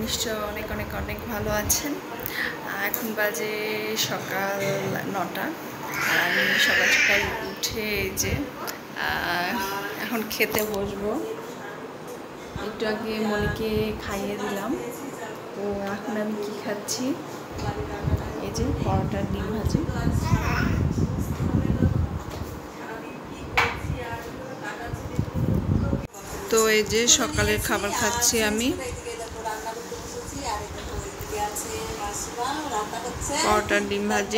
নিশ্চয় অনেক অনেক অনেক ভালো আছেন। এখন বাজে সকাল 9টা। আর আমি সকাল সকাল উঠে যে এখন খেতে বসবো। একটু আগে মনিকে খাইয়ে দিলাম। তো এখন আমি কি খাচ্ছি, এই যে পরোটা ডিম ভাজি। তো এই যে সকালের খাবার খাচ্ছি আমি, পরোটা ডিম ভাজি।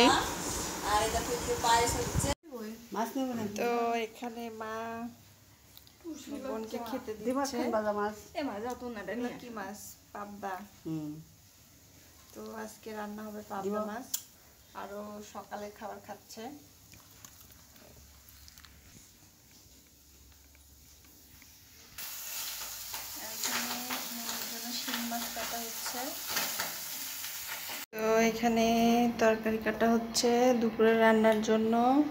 তো এখানে মা বোনকে খেতে দিচ্ছে। কি মাছ? পাবদা। তো আজকে রান্না হবে পাবদা মাছ। আরো সকালে খাবার খাচ্ছে। শিং মাছ কাটা হচ্ছে। তো এখানে তরকারি কাটা হচ্ছে দুপুরে রান্নার জন্য।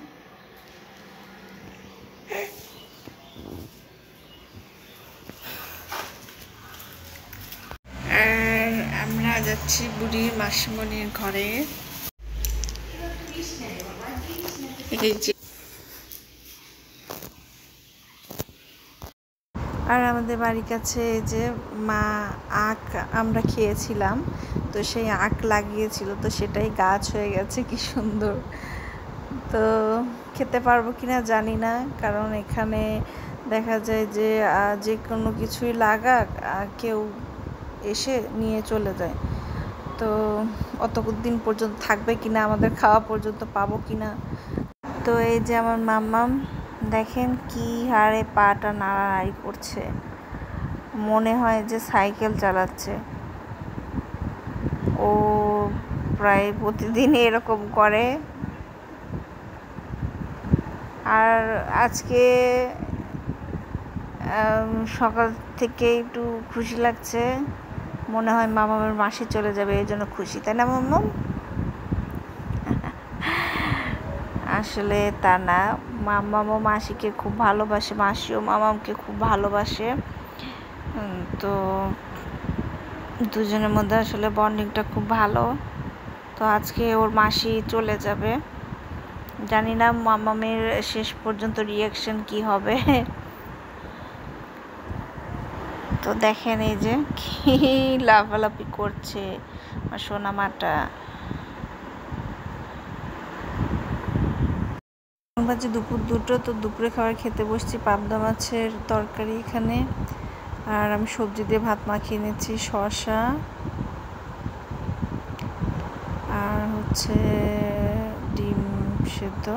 আর আমরা যাচ্ছি বুড়ির মাসিমণির ঘরে। এই যে আর আমাদের বাড়ির কাছে যে মা আখ আমরা খেয়েছিলাম, তো সেই আখ লাগিয়েছিল, তো সেটাই গাছ হয়ে গেছে, কি সুন্দর। তো খেতে পারবো কিনা জানি না, কারণ এখানে দেখা যায় যে যে কোনো কিছুই লাগাক কেউ এসে নিয়ে চলে যায়। তো অতদিন পর্যন্ত থাকবে কিনা, আমাদের খাওয়া পর্যন্ত পাবো কিনা। তো এই যে আমার মাম্মাম দেখেন কি হারে পাটা নাড়ানাড়ি করছে, মনে হয় যে সাইকেল চালাচ্ছে। ও প্রায় প্রতিদিন এরকম করে। আর আজকে সকাল থেকে একটু খুশি লাগছে, মনে হয় মামামের মাসি চলে যাবে, এই জন্য খুশি, তাই না মাম্মাম? আসলে তা না, মামামও মাসিকে খুব ভালোবাসে, মাসিও মামামকে খুব ভালোবাসে। তো দুজনের মধ্যে আসলে বন্ডিংটা খুব ভালো। তো আজকে ওর মাসি চলে যাবে, জানি না মামামের শেষ পর্যন্ত রিয়াকশন কি হবে। তো দেখেন এই যে কি লাফালাফি করছে আমার সোনা মাটা। বাজে দুপুর 2টো। তো দুপুরে খাবার খেতে বসছি, পাবদা মাছের তরকারি এখানে। আর আমি সবজি দিয়ে ভাত মাখিয়ে নিচ্ছি, শসা আর হচ্ছে ডিম সেদ্ধ।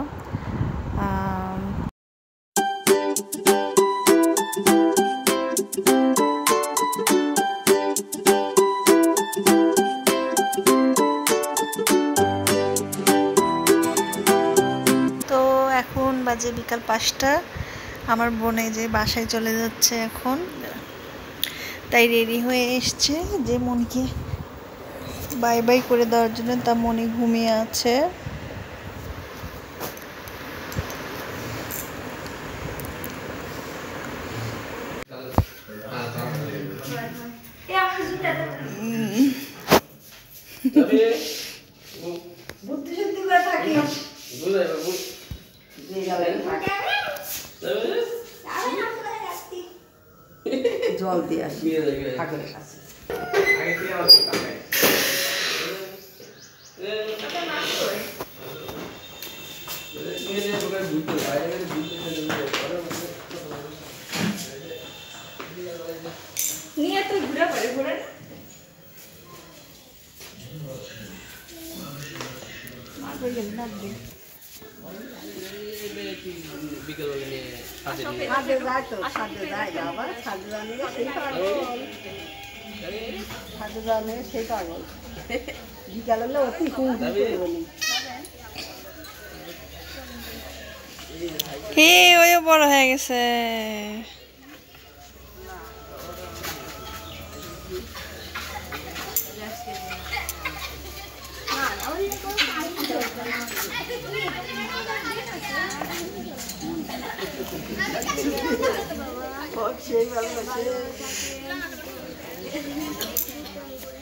তো এখন বাজে বিকাল 5টা। আমার বোনে যে বাসায় চলে যাচ্ছে এখন, তাই রেডি হয়ে এসছে যে মনিকে বাই বাই করে দেওয়ার জন্য। তা মনি ঘুমিয়ে আছে। জল দিয়ে আসি ঠাকুরের কাছে। নিয়ে তুই ঘুরে পড়ে ঘুরে সেই পাগল বিকাল হলে অতি ওই বড় হয়ে গেছে। সেই ভালোবাসে।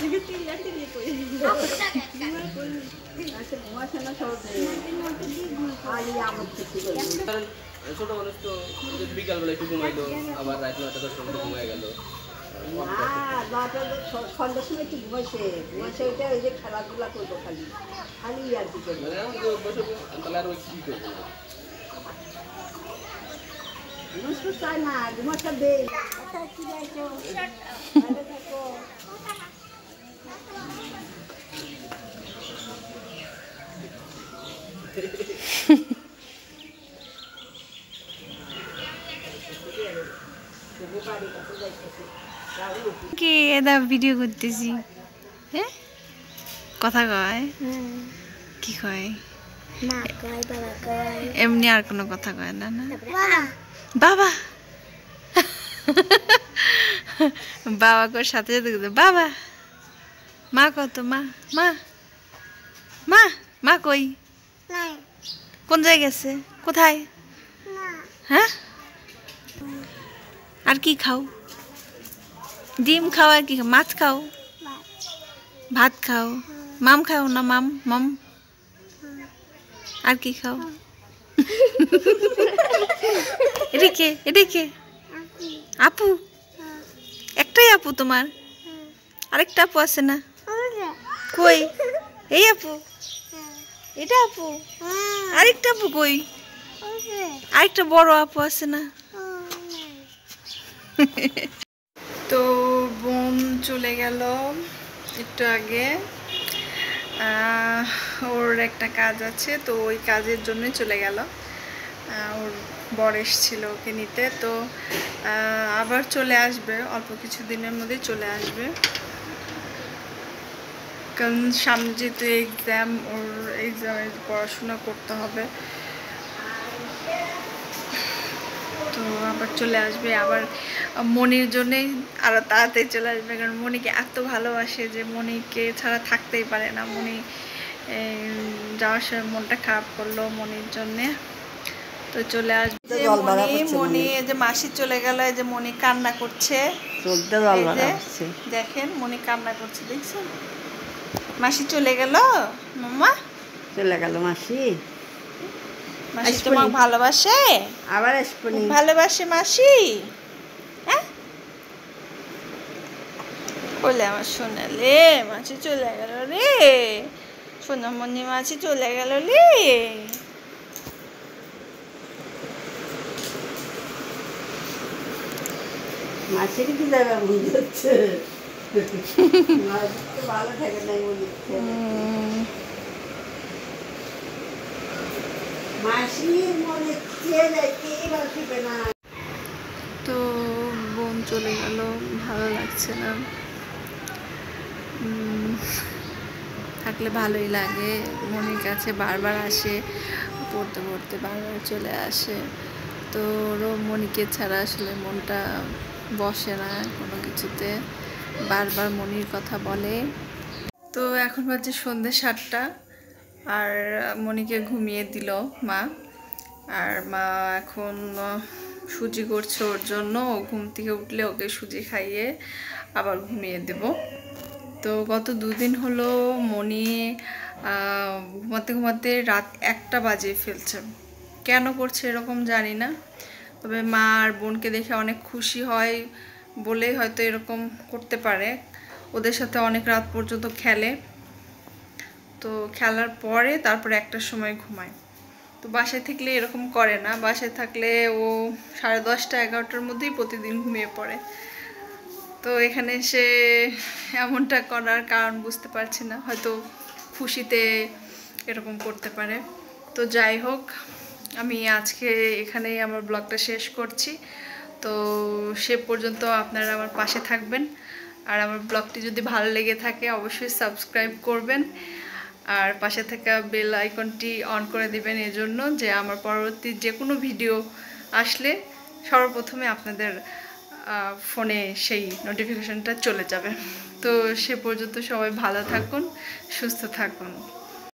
ছোট মানুষ তো বিকালবেলা একটু ঘুমাইলো, আবার রাত 9টা 10টার মধ্যে ঘুমায় গেল। সন্ধ্যার সময় একটু ঘুমাইছে ওইটা ওই যে খেলাধুলা করবো খালি খালি আর কি করবো। তাহলে আর ওই কি করবো? ঘুমাতে চায় না, ঘুমাতে দেই। কি এটা ভিডিও করতেছি, হ্যাঁ কথা কয়, কি কয় এমনি আর কোনো কথা কয় না? না বাবা বাবা কর সাথে সাথে বাবা। মা কত? মা মা মা মা কই? কোন জায়গায় গেছে? কোথায়? হ্যাঁ আর কি খাও? ডিম খাও আর কি খাও? মাছ খাও, ভাত খাও, মাম খাও না? মাম মাম আর কি খাও? এদিকে এদিকে আপু, একটাই আপু তোমার? আরেকটা আপু আছে না? কই? এই আপু, এটা আপু, আরেকটা আপু কই? আরেকটা বড় আপু আছে না? তো বোন চলে গেল একটু আগে, ওর একটা কাজ আছে, তো ওই কাজের জন্যই চলে গেল। ওর বর এসেছিল ওকে নিতে, তো আবার চলে আসবে, অল্প কিছু দিনের মধ্যেই চলে আসবে, কারণ সামনে যেহেতু এক্সাম, ওর এক্সামের পড়াশোনা করতে হবে, তো আবার চলে আসবে। আবার মনির জন্যেই আরও তাড়াতাড়ি চলে আসবে, কারণ মনিকে এত ভালোবাসে যে মনিকে ছাড়া থাকতেই পারে না। মনি যাওয়ার সময় মনটা খারাপ করলো মনির জন্যে, তো চলে আসবে। মনি যে মাসি চলে গেল, এই যে মনি কান্না করছে, দেখেন মনি কান্না করছে, দেখছেন? মাসি চলে গেল, মাম্মা চলে গেল মাসি। মাসি তোমাকে ভালোবাসে, আবার আসবো ভালোবাসে মাসি, হ্যাঁ বলে আমার সোনালে মাসি চলে গেল রে, সোনামণি মাসি চলে গেল রে। মাসির কি যাবে মনে হচ্ছে, ভালো থাকে নাই মনে হচ্ছে। তো বোন চলে গেল, ভালো লাগছে না, থাকলে ভালোই লাগে। মনির কাছে বারবার আসে, পড়তে পড়তে বারবার চলে আসে, তো ওরও মনিকে ছাড়া আসলে মনটা বসে না কোনো কিছুতে, বারবার মনির কথা বলে। তো এখন বাজে সন্ধ্যে 7টা, আর মনিকে ঘুমিয়ে দিল মা, আর মা এখন সুজি করছে ওর জন্য। ও ঘুম থেকে উঠলে ওকে সুজি খাইয়ে আবার ঘুমিয়ে দেব। তো গত 2 দিন হলো মনি ঘুমাতে ঘুমাতে রাত 1টা বাজিয়ে ফেলছে। কেন করছে এরকম জানি না, তবে মা আর বোনকে দেখে অনেক খুশি হয় বলেই হয়তো এরকম করতে পারে। ওদের সাথে অনেক রাত পর্যন্ত খেলে, তো খেলার পরে তারপরে 1টার সময় ঘুমায়। তো বাসায় থাকলে এরকম করে না, বাসায় থাকলে ও 10:30 11টার মধ্যেই প্রতিদিন ঘুমিয়ে পড়ে। তো এখানে সে এমনটা করার কারণ বুঝতে পারছি না, হয়তো খুশিতে এরকম করতে পারে। তো যাই হোক, আমি আজকে এখানেই আমার ব্লগটা শেষ করছি। তো সে পর্যন্ত আপনারা আমার পাশে থাকবেন, আর আমার ব্লগটি যদি ভালো লেগে থাকে অবশ্যই সাবস্ক্রাইব করবেন, আর পাশে থাকা বেল আইকনটি অন করে দিবেন, এজন্য যে আমার পরবর্তী যে কোনো ভিডিও আসলে সর্বপ্রথমে আপনাদের ফোনে সেই নোটিফিকেশনটা চলে যাবে। তো সে পর্যন্ত সবাই ভালো থাকুন, সুস্থ থাকুন।